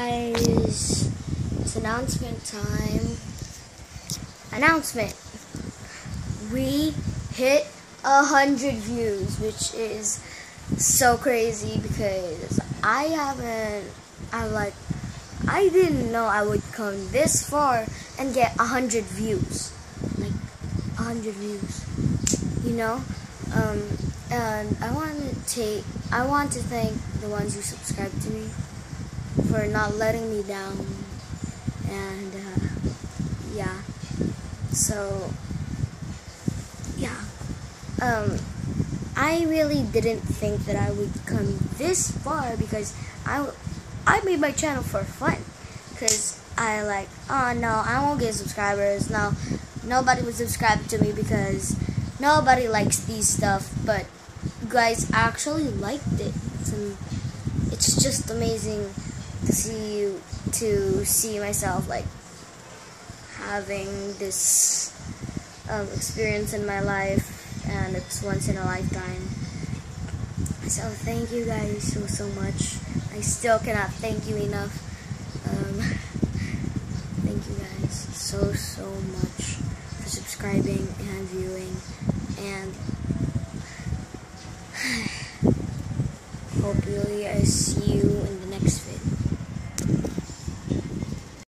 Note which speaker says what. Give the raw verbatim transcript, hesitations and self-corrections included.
Speaker 1: guys, it's announcement time. Announcement. We hit a hundred views, which is so crazy because I haven't, I like, I didn't know I would come this far and get a hundred views, like a hundred views, you know. Um, and I want to take, I want to thank the ones who subscribed to me for not letting me down, and uh, yeah. So yeah, um, I really didn't think that I would come this far because I, I made my channel for fun. Because I like, oh no, I won't get subscribers. No, nobody would subscribe to me because nobody likes these stuff. But you guys actually liked it. And it's just amazing to see you, to see myself like having this um, experience in my life, and it's once in a lifetime. So thank you guys so so much. I still cannot thank you enough. Um, thank you guys so so much for subscribing and viewing, and hopefully I see you